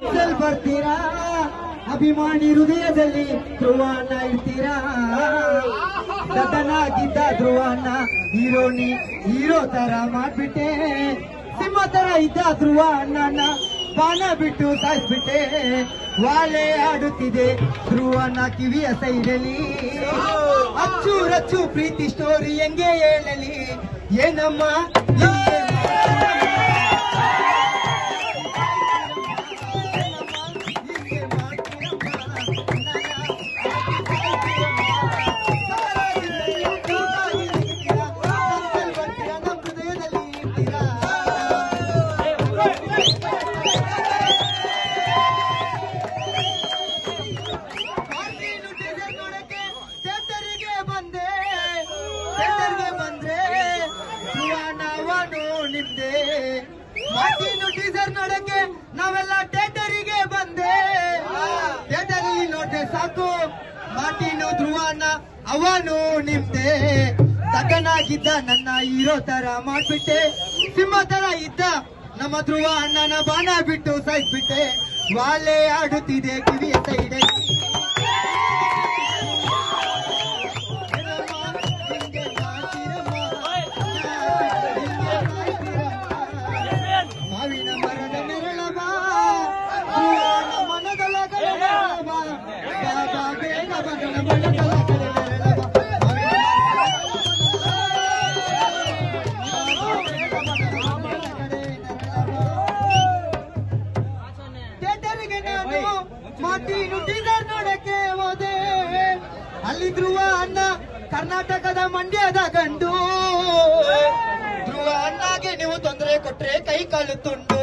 ಬರ್ತೀರಾ ಅಭಿಮಾನಿ ಹೃದಯದಲ್ಲಿ ಧ್ರುವನ ಇರ್ತೀರಾ ದತನಾಗಿದ್ದ ಧ್ರುವನ ಹೀರೋ ತರ ಮಾಡ್ಬಿಟ್ಟೆ ಸಿಂಹ ತರ ಇದ್ದ ಧ್ರುವ ಅಣ್ಣನ ಬಾಣ ಬಿಟ್ಟು ಸಾಯಿಸ್ಬಿಟ್ಟೆ ವಾಲೆ ಆಡುತ್ತಿದೆ ಧ್ರುವನ ಕಿವಿಯ ಸೈಡಲಿ ಅಚ್ಚು ರಚ್ಚು ಪ್ರೀತಿ ಸ್ಟೋರಿ ಹೆಂಗೆ ಹೇಳಲಿ ಏನಮ್ಮ ಟೀಸರ್ ನೋಡಕ್ಕೆ ನಾವೆಲ್ಲ ಥಿಯೇಟರಿಗೆ ಬಂದೆ ಥಿಯೇಟರಲ್ಲಿ ನೋಡ್ದೆ ಸಾಕು ಮಾರ್ಟಿನು ಧ್ರುವನ ಅವನು ನಿಮ್ದೆ ತಕ್ಕನಾಗಿದ್ದ ನನ್ನ ಹೀರೋ ತರ ಮಾಡ್ಬಿಟ್ಟೆ ಸಿಂಹ ತರ ಇದ್ದ ನಮ್ಮ ಧ್ರುವ ಅಣ್ಣನ ಬಾಣ ಬಿಟ್ಟು ಸಾಯಿಸ್ಬಿಟ್ಟೆ ವಾಲೆ ಆಡುತ್ತಿದೆ ಕಿವಿಯ ಸೈಡಲ್ಲಿ ಟೀಸರ್ ನೋಡಕ್ಕೆ ಹೋದೆ ಅಲ್ಲಿ ಧ್ರುವ ಅಣ್ಣ ಕರ್ನಾಟಕದ ಮಂಡ್ಯದ ಗಂಡು ಧ್ರುವ ಅಣ್ಣಗೆ ನೀವು ತೊಂದರೆ ಕೊಟ್ರೆ ಕೈ ಕಾಲು ತುಂಡು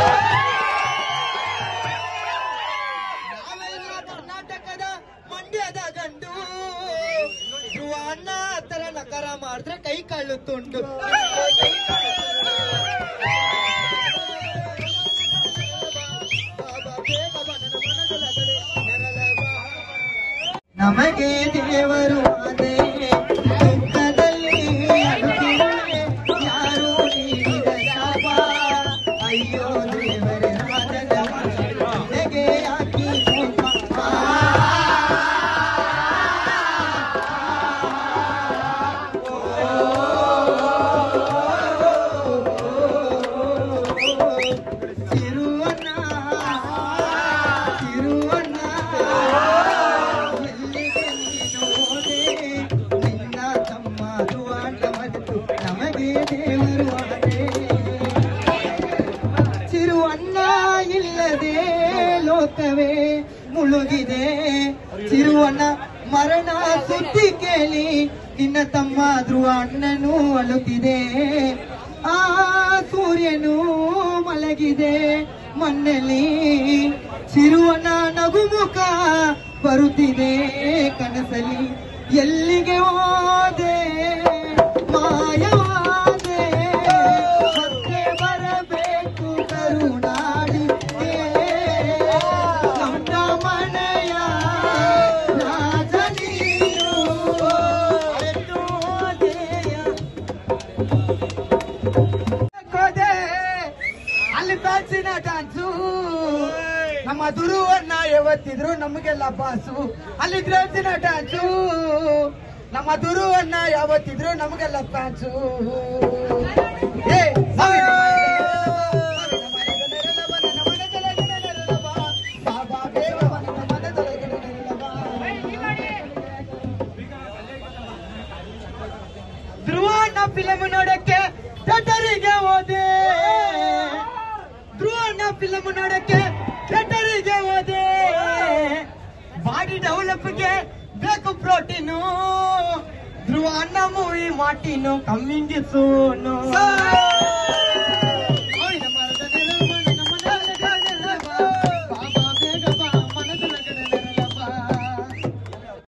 ನಾವೆಲ್ಲ ಕರ್ನಾಟಕದ ಮಂಡ್ಯದ ಗಂಡು ಧ್ರುವ ಅಣ್ಣ ತರ ನಕಾರ ಮಾಡಿದ್ರೆ ಕೈ ಕಾಲು ತುಂಡು ನಮಗೆ ದೇವರು ಅದೇ ದುಃಖದಲ್ಲಿ ಯಾರು ನೀಡಿದ ಶಾಪ ಅಯ್ಯೋ ದೇವರೇ ಹೇಗೆ ಹಾಕಿ ಲೋಕವೇ ಮುಳುಗಿದೆ ಚಿರುವಣ್ಣ ಮರಣ ಸುದ್ದಿ ಕೇಳಿ ನಿನ್ನ ತಮ್ಮ ಧ್ರುವ ಅಣ್ಣನು ಅಳುತ್ತಿದೆ ಆ ಸೂರ್ಯನು ಮಲಗಿದೆ ಮಣ್ಣಲ್ಲಿ ಚಿರುವಣ್ಣ ನಗುಮುಖ ಬರುತ್ತಿದೆ ಕನಸಲ್ಲಿ ಎಲ್ಲಿಗೆ ಹೋದೆ ಮಾಯವಾದೆ ಮತ್ತೆ ಬರಬೇಕು ಕರುನಾಡಿ ಡ್ಯಾನ್ಸು ನಮ್ಮ ಧ್ರುವನ್ನ ಯಾವತ್ತಿದ್ರು ನಮಗೆಲ್ಲ ಬಾಸು ಅಲ್ಲಿ ಡ್ಯಾನ್ಸಿನ ಡ್ಯಾನ್ಸು ನಮ್ಮ ಧ್ರುವನ್ನ ಯಾವತ್ತಿದ್ರು ನಮಗೆಲ್ಲ ಫ್ಯಾನ್ಸು ಧ್ರುವನ್ನ ಫಿಲಮ್ ನೋಡಕ್ಕೆ ಥಿಯೇಟರಿಗೆ ಹೋದೆ ಧ್ರುವನ ಫಿಲಮ್ ನೋಡಕ್ಕೆ ಥಿಯೇಟರಿಗೆ ಹೋದೆ ಬಾಡಿ ಡೆವಲಪ್ಗೆ ಬೇಕು ಪ್ರೋಟೀನು ಧ್ರುವ ಅಣ್ಣ ಮೂವಿ ಮಾಟಿನು ಕಮ್ಮಿಂಗ್ ಸೂನು